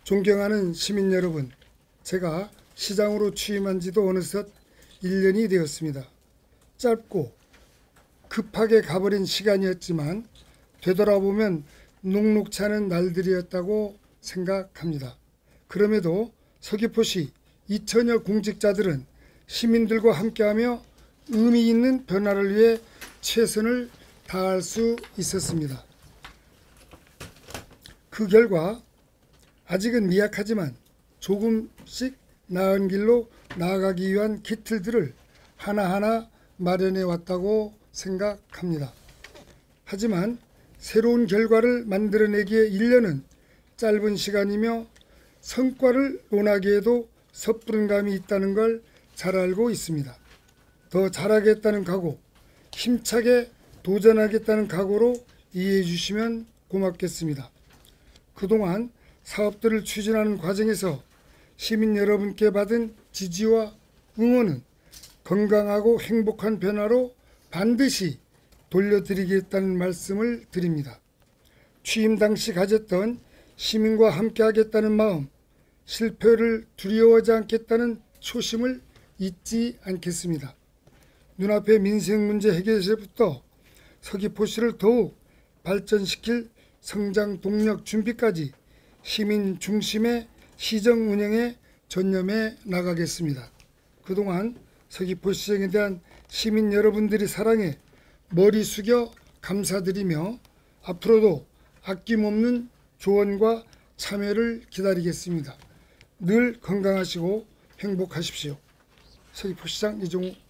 존경하는 시민 여러분, 제가 시장으로 취임한 지도 어느덧 1년이 되었습니다. 짧고 급하게 가버린 시간이었지만 되돌아보면 녹록치 않은 날들이었다고 생각합니다. 그럼에도 서귀포시 2천여 공직자들은 시민들과 함께하며 의미 있는 변화를 위해 최선을 다할 수 있었습니다. 그 결과 아직은 미약하지만 조금씩 나은 길로 나아가기 위한 기틀들을 하나하나 마련해 왔다고 생각합니다. 하지만 새로운 결과를 만들어내기에 1년은 짧은 시간이며 성과를 논하기에도 섣부른 감이 있다는 걸 잘 알고 있습니다. 더 잘하겠다는 각오, 힘차게 도전하겠다는 각오로 이해해 주시면 고맙겠습니다. 그동안 사업들을 추진하는 과정에서 시민 여러분께 받은 지지와 응원은 건강하고 행복한 변화로 반드시 돌려드리겠다는 말씀을 드립니다. 취임 당시 가졌던 시민과 함께하겠다는 마음, 실패를 두려워하지 않겠다는 초심을 잊지 않겠습니다. 눈앞의 민생 문제 해결에서부터 서귀포시를 더욱 발전시킬 성장 동력 준비까지 시민 중심의 시정 운영에 전념해 나가겠습니다. 그동안 서귀포시정에 대한 시민 여러분들의 사랑에 머리 숙여 감사드리며 앞으로도 아낌없는 조언과 참여를 기다리겠습니다. 늘 건강하시고 행복하십시오. 서귀포시장 이종우